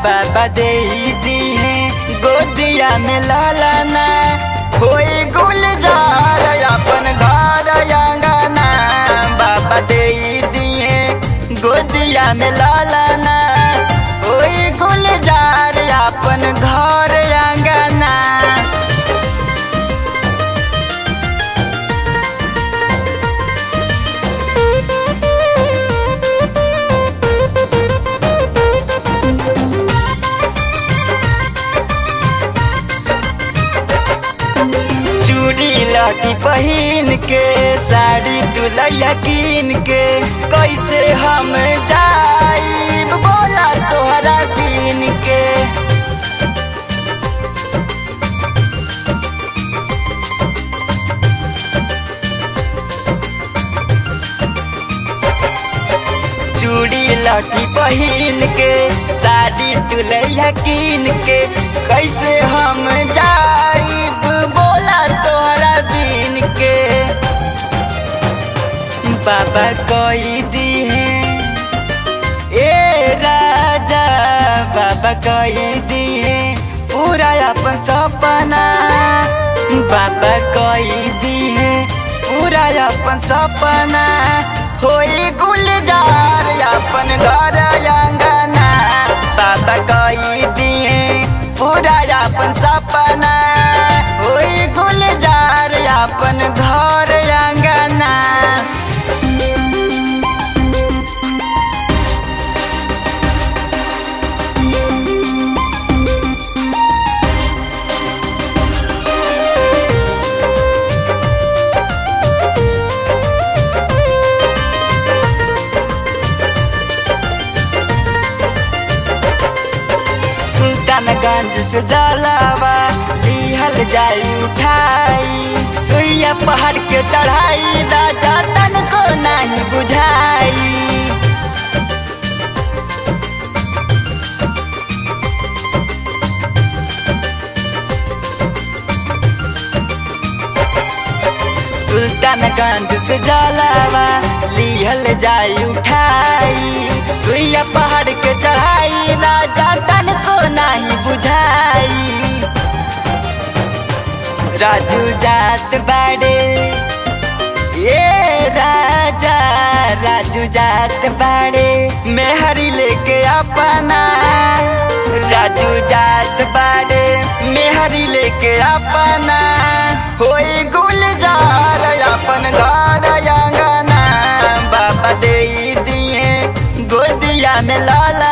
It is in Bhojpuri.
बाबा दे दिए गोदिया में लालाना होई गुलजार अपन घर आंगना बाबा दे दिए गोदिया में लालाना होई गुलजार अपन घर आंगना। लड़की पहिन के साड़ी दुल्हैया कीन के कैसे हम जाई बोला तोहरा बीन के। चूड़ी लड़की पहिन के साड़ी दुल्हैया कीन के कैसे हम जाई बोला तोहरा बीन के। बाबा कोई दी है ए राजा बाबा कोई दी है पूरा अपन सपना बाबा कोई दी है पूरा अपन सपना होई गुलजार अपन घर आंगना बाबा कोई दी है पूरा अपन सपना होई गुलजार अपन घर आंगना। सुल्तानगंज से जलावा लिहल जाई उठाई सुइया पहाड़ के चढ़ाई राजा तन को नहीं बुझाई। सुल्तानगंज से जलावा लिहल जाई उठाई सुइया पहाड़ के चढ़ाई राजा तन को नहीं बुझाई। राजू जात बाड़े ये राजा राजू जात बाड़े मेहरी लेके अपना राजू जात बाड़े मेहरी लेके अपना होई गुलजार अपन घर आंगना बाबा दे दिए गोदिया में लाला